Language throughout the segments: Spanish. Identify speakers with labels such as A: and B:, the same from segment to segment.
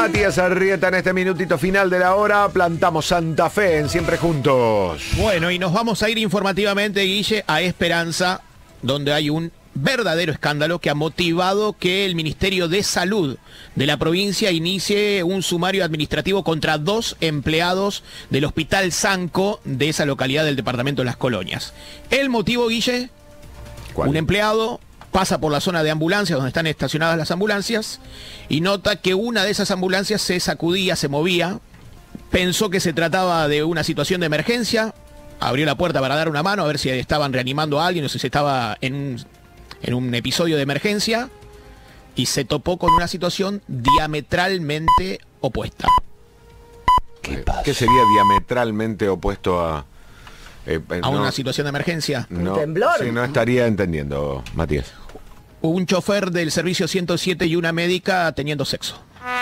A: Matías Arrieta en este minutito final de la hora. Plantamos Santa Fe en Siempre Juntos.
B: Bueno, y nos vamos a ir informativamente, Guille, a Esperanza, donde hay un verdadero escándalo que ha motivado que el Ministerio de Salud de la provincia inicie un sumario administrativo contra 2 empleados del Hospital Sanco de esa localidad del departamento de Las Colonias. El motivo, Guille,
A: ¿Cuál?
B: Un empleado pasa por la zona de ambulancias donde están estacionadas las ambulancias y nota que una de esas ambulancias se sacudía, se movía, pensó que se trataba de una situación de emergencia, abrió la puerta para dar una mano a ver si estaban reanimando a alguien o si se estaba en un episodio de emergencia y se topó con una situación diametralmente opuesta.
A: ¿Qué sería diametralmente opuesto a
B: Una situación de emergencia?
A: No,
C: ¿Un temblor?
A: sí, no estaría entendiendo, Matías.
B: Un chofer del servicio 107 y una médica teniendo sexo.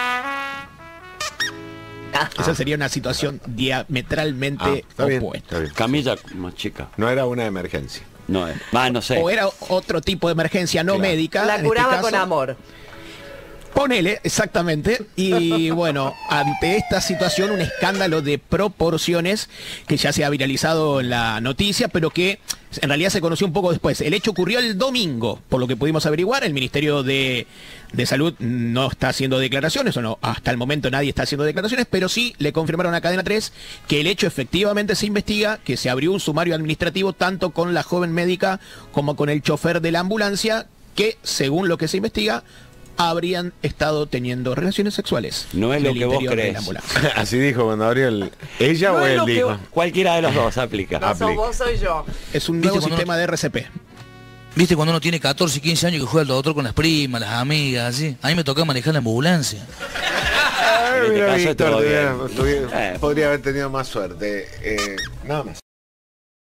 B: Esa sería una situación diametralmente
A: Está bien,
B: opuesta.
A: está bien.
D: Camilla más chica.
A: No era una emergencia.
D: No es. No sé.
B: O era otro tipo de emergencia no
A: Claro.
B: médica.
C: La
B: en este
C: curaba
B: caso.
C: con amor.
B: Ponele, exactamente. Y bueno, ante esta situación, un escándalo de proporciones que ya se ha viralizado en la noticia, pero que en realidad se conoció un poco después. El hecho ocurrió el domingo, por lo que pudimos averiguar. El Ministerio de Salud no está haciendo declaraciones, o no, hasta el momento nadie está haciendo declaraciones, pero sí le confirmaron a Cadena 3 que el hecho efectivamente se investiga, que se abrió un sumario administrativo tanto con la joven médica como con el chofer de la ambulancia, que según lo que se investiga, habrían estado teniendo relaciones sexuales.
D: No es
B: en
D: lo
B: el
D: que vos
B: interior de
D: crees.
B: la ambulancia.
A: Así dijo cuando abrió el... ¿Ella
D: No
A: o
D: es
A: él
D: lo que
A: dijo?
D: cualquiera de los dos aplica.
C: No sos vos, soy yo.
B: Es un
E: ¿Viste
B: nuevo
E: cuando
B: sistema de RCP.
E: ¿Viste cuando uno tiene 14, 15 años que juega al doctor con las primas, las amigas, así? A mí me tocaba manejar la ambulancia.
A: Ay,
D: En este
A: mira,
D: caso
A: Víctor,
D: estuvo bien.
A: podría haber tenido más suerte. Nada más.